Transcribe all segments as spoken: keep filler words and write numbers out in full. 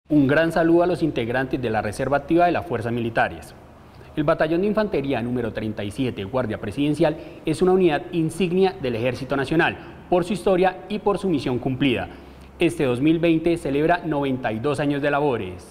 Un gran saludo a los integrantes de la Reserva Activa de las Fuerzas Militares. El Batallón de Infantería número treinta y siete, Guardia Presidencial, es una unidad insignia del Ejército Nacional por su historia y por su misión cumplida. Este dos mil veinte celebra noventa y dos años de labores.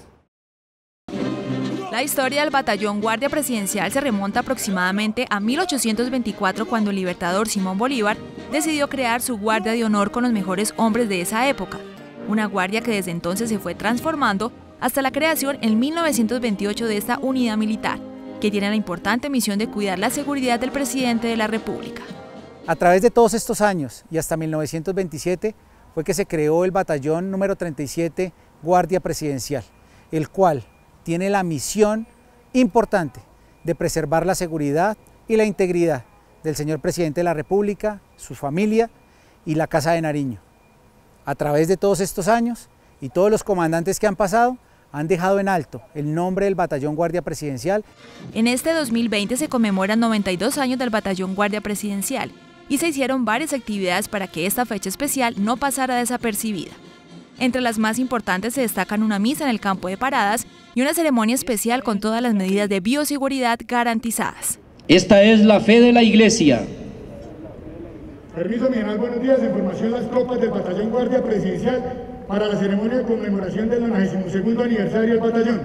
La historia del Batallón Guardia Presidencial se remonta aproximadamente a mil ochocientos veinticuatro, cuando el libertador Simón Bolívar decidió crear su Guardia de Honor con los mejores hombres de esa época. Una guardia que desde entonces se fue transformando hasta la creación en mil novecientos veintiocho de esta unidad militar, que tiene la importante misión de cuidar la seguridad del presidente de la República. A través de todos estos años y hasta mil novecientos veintisiete fue que se creó el Batallón número treinta y siete Guardia Presidencial, el cual tiene la misión importante de preservar la seguridad y la integridad del señor presidente de la República, su familia y la Casa de Nariño. A través de todos estos años y todos los comandantes que han pasado, han dejado en alto el nombre del Batallón Guardia Presidencial. En este dos mil veinte se conmemoran noventa y dos años del Batallón Guardia Presidencial y se hicieron varias actividades para que esta fecha especial no pasara desapercibida. Entre las más importantes se destacan una misa en el campo de paradas y una ceremonia especial con todas las medidas de bioseguridad garantizadas. Esta es la fe de la Iglesia. Permiso, mi general, buenos días. En formación las tropas del Batallón Guardia Presidencial para la ceremonia de conmemoración del noventa y segundo aniversario del batallón.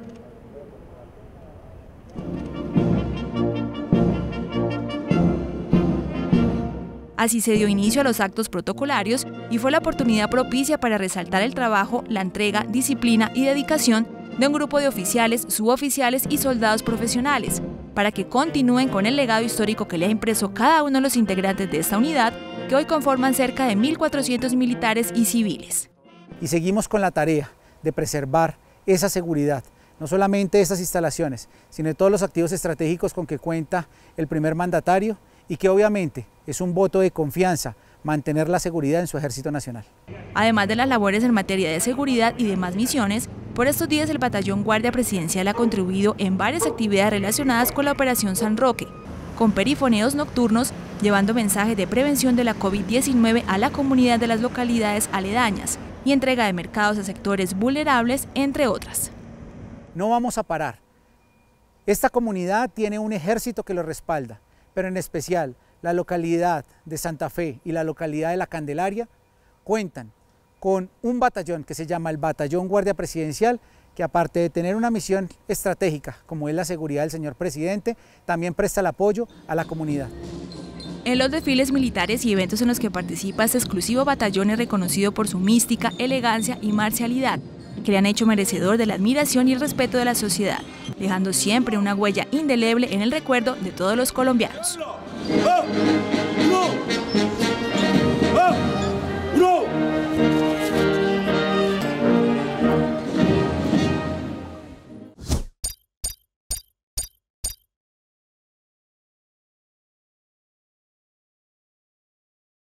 Así se dio inicio a los actos protocolarios y fue la oportunidad propicia para resaltar el trabajo, la entrega, disciplina y dedicación de un grupo de oficiales, suboficiales y soldados profesionales, para que continúen con el legado histórico que le ha impreso cada uno de los integrantes de esta unidad, que hoy conforman cerca de mil cuatrocientos militares y civiles. Y seguimos con la tarea de preservar esa seguridad, no solamente de estas instalaciones, sino de todos los activos estratégicos con que cuenta el primer mandatario, y que obviamente es un voto de confianza mantener la seguridad en su Ejército Nacional. Además de las labores en materia de seguridad y demás misiones, por estos días el Batallón Guardia Presidencial ha contribuido en varias actividades relacionadas con la Operación San Roque, con perifoneos nocturnos, llevando mensajes de prevención de la COVID diecinueve a la comunidad de las localidades aledañas y entrega de mercados a sectores vulnerables, entre otras. No vamos a parar. Esta comunidad tiene un ejército que lo respalda, pero en especial la localidad de Santa Fe y la localidad de La Candelaria cuentan con un batallón que se llama el Batallón Guardia Presidencial, que aparte de tener una misión estratégica como es la seguridad del señor presidente, también presta el apoyo a la comunidad. En los desfiles militares y eventos en los que participa este exclusivo batallón es reconocido por su mística, elegancia y marcialidad, que le han hecho merecedor de la admiración y el respeto de la sociedad, dejando siempre una huella indeleble en el recuerdo de todos los colombianos.